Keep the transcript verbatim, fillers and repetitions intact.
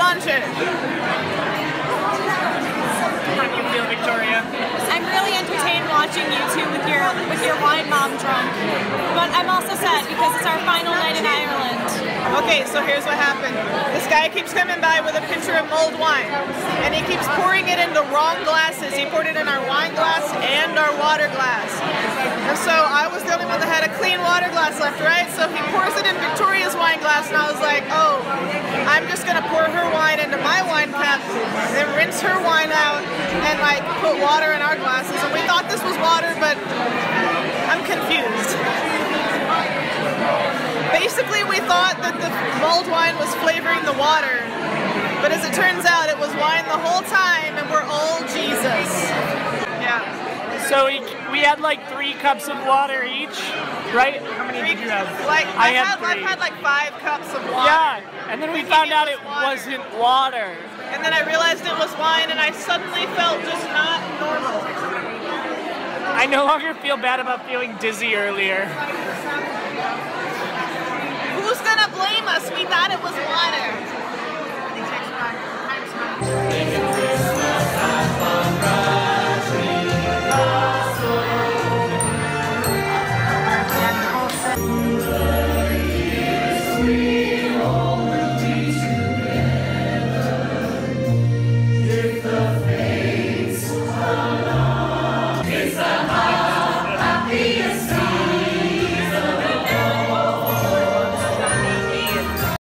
manger. How do you feel, Victoria? I'm really entertained watching you two with your with your wine mom drunk. But I'm also sad because it's our final night in Ireland. Okay, so here's what happened. This guy keeps coming by with a pitcher of mulled wine, and he keeps pouring it into wrong glasses. He poured it in our wine glass and our water glass. And so I was the only one that had a clean water glass left, right? So he pours it in Victoria's wine glass, and I was like, oh, I'm just gonna pour her wine into my wine cup, then rinse her wine out, and like put water in our glasses. And we thought this was water, but I'm confused. Basically, we thought that the mulled wine was flavoring the water, but as it turns out, it was wine the whole time, and we're all Jesus. Yeah. So we, we had like three cups of water each, right? How many Three, did you have? Like, I I've had had, three. I've had like five cups of water. Yeah, and then we found out it water. wasn't water. And then I realized it was wine, and I suddenly felt just not normal. I no longer feel bad about feeling dizzy earlier. Who's gonna blame us? We thought it was